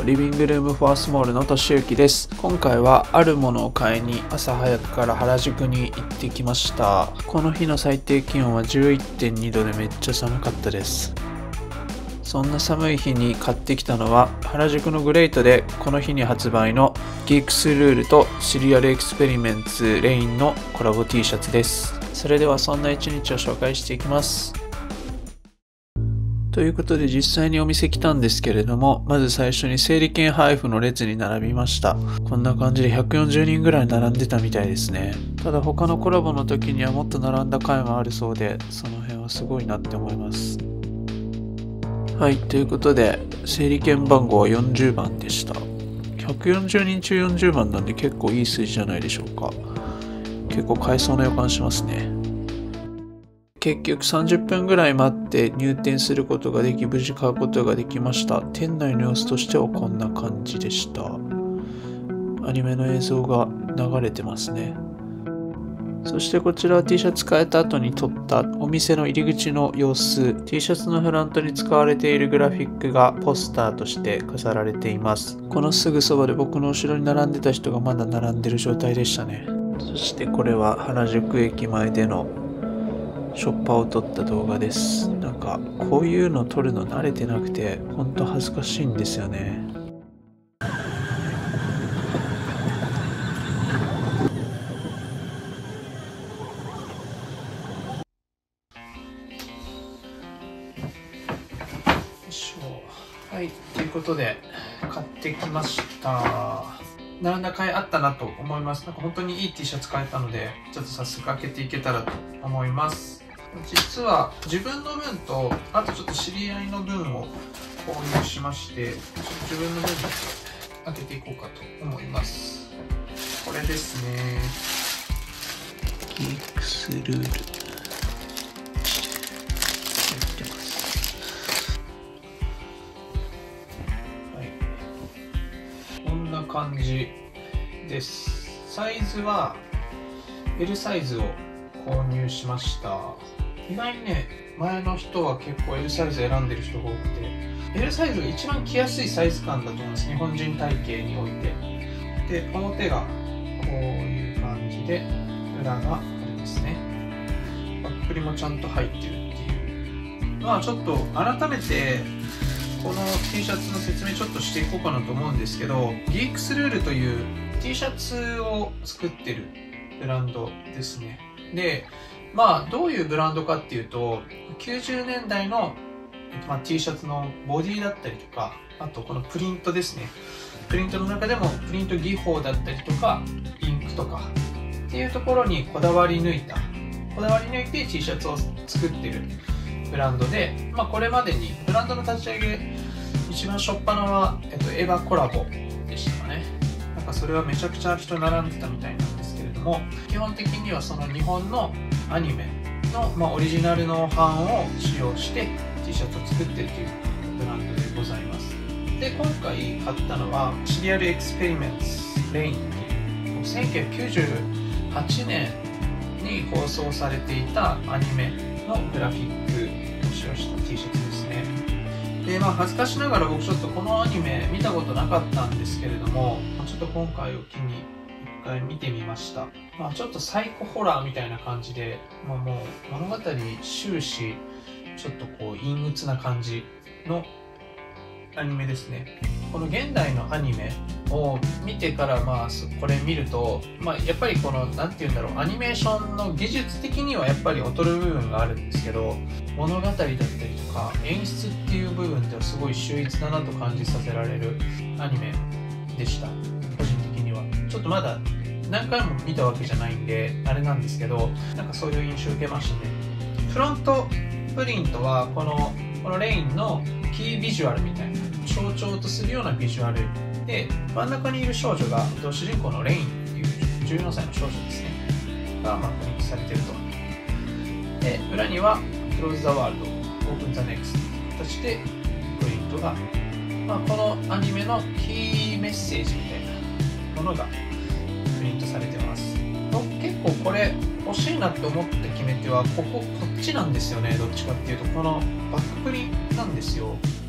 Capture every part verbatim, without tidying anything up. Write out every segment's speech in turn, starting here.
リビングルームフォアスモールのとしゆきです。今回はあるものを買いに朝早くから原宿に行ってきました。この日の最低気温は じゅういってんにどでめっちゃ寒かったです。そんな寒い日に買ってきたのは原宿のグレイトでこの日に発売のギークスルールとシリアルエクスペリメンツレインのコラボ T シャツです。それではそんな一日を紹介していきます。ということで実際にお店来たんですけれども、まず最初に整理券配布の列に並びました。こんな感じでひゃくよんじゅうにんぐらい並んでたみたいですね。ただ他のコラボの時にはもっと並んだ回もあるそうで、その辺はすごいなって思います。はい、ということで整理券番号はよんじゅうばんでした。ひゃくよんじゅうにん中よんじゅうばんなんで結構いい数字じゃないでしょうか。結構買えそうな予感しますね。結局さんじゅっぷんぐらい待って入店することができ、無事買うことができました。店内の様子としてはこんな感じでした。アニメの映像が流れてますね。そしてこちらは T シャツ買えた後に撮ったお店の入り口の様子。T シャツのフロントに使われているグラフィックがポスターとして飾られています。このすぐそばで僕の後ろに並んでた人がまだ並んでる状態でしたね。そしてこれは原宿駅前でのショッパーを撮った動画です。なんかこういうの撮るの慣れてなくてほんと恥ずかしいんですよね。はい、ということで買ってきました。並んだ甲斐あったなと思います。なんか本当にいい T シャツ買えたので、ちょっと早速開けていけたらと思います。実は自分の分と、あとちょっと知り合いの分を購入しまして、自分の分開けていこうかと思います。これですね。ギークスルール。こんな感じです。サイズは エル サイズを購入しました。意外にね、前の人は結構 エル サイズ選んでる人が多くて、 エル サイズが一番着やすいサイズ感だと思います。日本人体型において。で、表がこういう感じで、裏がこれですね。バックリもちゃんと入ってるっていう。まあちょっと改めてこの T シャツの説明ちょっとしていこうかなと思うんですけど、ギークスルールという T シャツを作ってるブランドですね。で、まあどういうブランドかっていうと、きゅうじゅうねんだいの、まあ、T シャツのボディだったりとか、あとこのプリントですね。プリントの中でもプリント技法だったりとか、インクとかっていうところにこだわり抜いた、こだわり抜いて T シャツを作ってるブランドで、まあ、これまでにブランドの立ち上げ一番初っ端は、えっと、エヴァコラボでしたかね。なんかそれはめちゃくちゃ人並んでたみたいなんですけれども、基本的にはその日本のアニメの、まあ、オリジナルの版を使用して T シャツを作っているというブランドでございます。で、今回買ったのはシリアルエクスペリメンツレインというせんきゅうひゃくきゅうじゅうはちねんに放送されていたアニメのグラフィックを使用した T シャツですね。で、まあ恥ずかしながら僕ちょっとこのアニメ見たことなかったんですけれども、ちょっと今回を機に一回見てみました。まあちょっとサイコホラーみたいな感じで、まあもう物語終始ちょっとこう陰鬱な感じのアニメですね。この現代のアニメを見てからまあこれ見ると、まあ、やっぱりこのなんて言うんだろう、アニメーションの技術的にはやっぱり劣る部分があるんですけど、物語だったりとか演出っていう部分ではすごい秀逸だなと感じさせられるアニメでした。個人的にはちょっとまだ何回も見たわけじゃないんであれなんですけど、なんかそういう印象を受けましたね。フロントプリントはこのこのレインのキービジュアルみたいな象徴とするようなビジュアルで、真ん中にいる少女が主人公のレインっていうじゅうよんさいの少女ですねが、まあ、プリントされていると。で、裏には Close the World Open the Next という形でプリントが、まあ、このアニメのキーメッセージみたいなものがプリントされてます。結構これ欲しいなって思って決め手はこここっちなんですよね。どっちかっていうとこのバックプリなんですよ。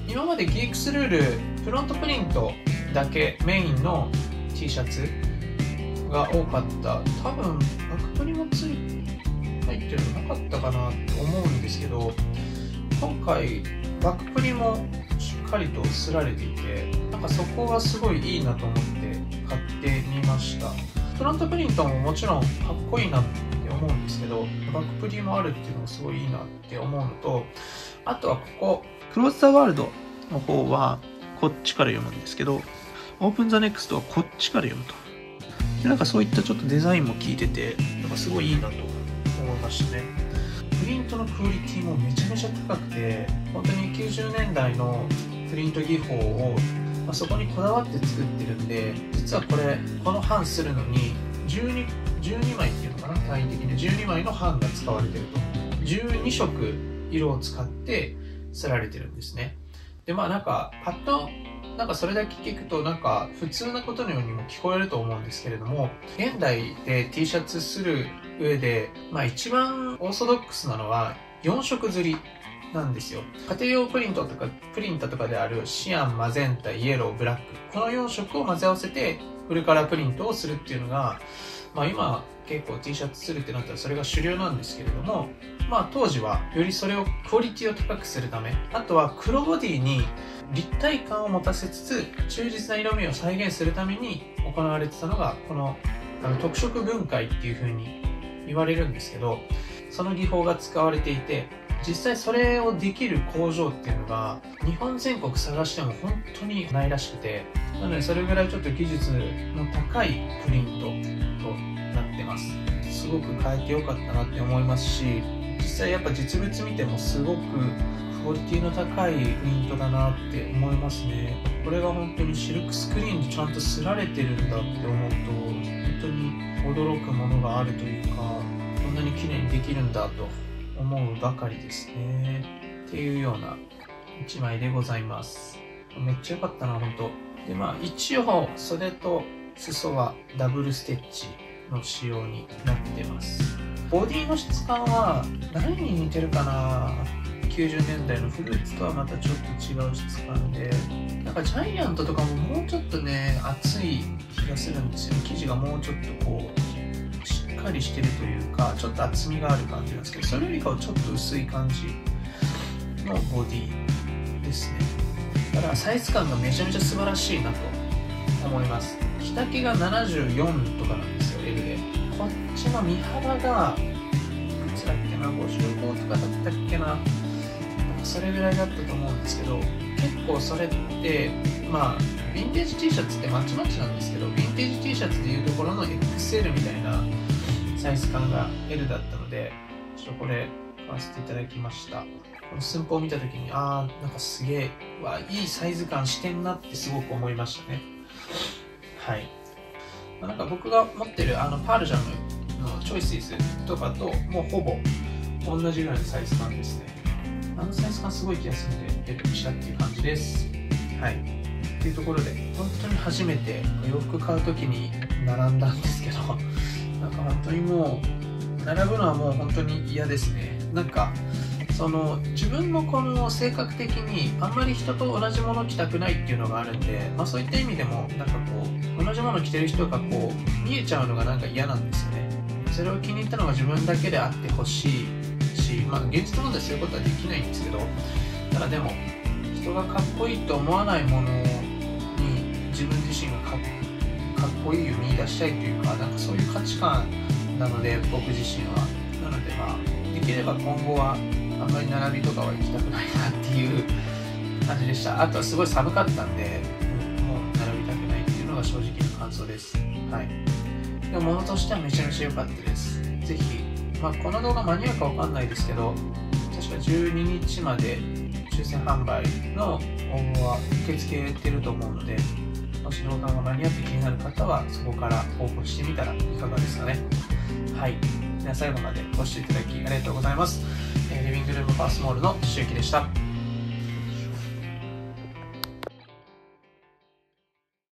今までギークスルールフロントプリントだけメインの T シャツが多かった。多分バックプリもつい入ってるのなかったかなって思うんですけど、今回バックプリもしっかりと刷られていて、なんかそこがすごいいいなと思って買ってみました。フロントプリントももちろんかっこいいなって思うんですけど、バックプリもあるっていうのがすごいいいなって思うのと、あとはここクローズ・ザ・ワールドの方はこっちから読むんですけど、オープン・ザ・ネクストはこっちから読むと。でなんかそういったちょっとデザインも効いてて、なんかすごいいいなと思いましたね。プリントのクオリティもめちゃめちゃ高くて、本当にきゅうじゅうねんだいのプリント技法を、まあ、そこにこだわって作ってるんで、実はこれこの版するのにじゅうに、じゅうにまいっていうのかな、単位的にじゅうにまいの版が使われてると。じゅうにしょく色を使って刷られてるんですね。でまあなんかパッとなんかそれだけ聞くとなんか普通なことのようにも聞こえると思うんですけれども、現代で T シャツする上で、まあ、一番オーソドックスなのはよんしょく刷りなんですよ。家庭用プリントとかプリンタとかであるシアン、マゼンタ、イエロー、ブラック、このよんしょくを混ぜ合わせてフルカラープリントをするっていうのが、まあ、今結構 T シャツするってなったらそれが主流なんですけれども、まあ、当時はよりそれをクオリティを高くするため、あとは黒ボディに立体感を持たせつつ忠実な色味を再現するために行われてたのがこのあの特色分解っていう風に言われるんですけど、その技法が使われていて、実際それをできる工場っていうのが日本全国探しても本当にないらしくて、なのでそれぐらいちょっと技術の高いプリントとなってます。すごく変えてよかったなって思いますし、実際やっぱ実物見てもすごくクオリティの高いプリントだなって思いますね。これが本当にシルクスクリーンでちゃんと刷られてるんだって思うと本当に驚くものがあるというか、こんなに綺麗にできるんだと思うばかりですね。っていうようないちまいでございます。めっちゃ良かったな本当。でまあ一応袖と裾はダブルステッチの仕様になってます。ボディの質感は何に似てるかな。きゅうじゅうねんだいのフルーツとはまたちょっと違う質感で、なんかジャイアントとかももうちょっとね厚い気がするんですよ。生地がもうちょっとこうしっかりしてるというか、ちょっと厚みがある感じなんですけど、それよりかはちょっと薄い感じのボディですね。だからサイズ感がめちゃめちゃ素晴らしいなと思います。着丈がななじゅうよんとかなんですよ、L で。こっちの身幅がいくつだっけな、ごじゅうごとかだったっけな、それぐらいだったと思うんですけど、結構それってまあヴィンテージ T シャツってまちまちなんですけど、ヴィンテージ T シャツでいうところの エックスエル みたいなサイズ感が L だったので、ちょっとこれ買わせていただきました。この寸法を見た時に、あーなんかすげえわ、いいサイズ感してんなってすごく思いましたね。はい、なんか僕が持ってるあのパールジャムのチョイスイズとかともうほぼ同じぐらいのサイズ感ですね。あのサイズ感すごい気がするんで L にしたっていう感じです。はい、っていうところで本当に初めて洋服買う時に並んだんですけど、なんか本当にもう並ぶのはもう本当に嫌ですね。なんかその自分のこの性格的にあんまり人と同じもの着たくないっていうのがあるんで、まあ、そういった意味でもなんかこう同じもの着てる人がこう見えちゃうのがなんか嫌なんですよね。それを気に入ったのが自分だけであってほしいし、まあ現実問題そういうことはできないんですけど、ただでも人がかっこいいと思わないものに自分自身がかっかっこいいを見出したいというか、なんかそういう価値観なので僕自身は。なのでまあできれば今後はあんまり並びとかは行きたくないなっていう感じでした。あとはすごい寒かったんで、もう並びたくないっていうのが正直な感想です。はい。でも物としてはめちゃめちゃ良かったです。ぜひ、まあ、この動画間に合うかわかんないですけど、確かじゅうににちまで抽選販売の応募は受け付けてると思うので、もし動画が間に合って気になる方はそこから応募してみたらいかがですかね。はい。では最後までご視聴いただきありがとうございます。リビングルームパースモールのしゅうきでした。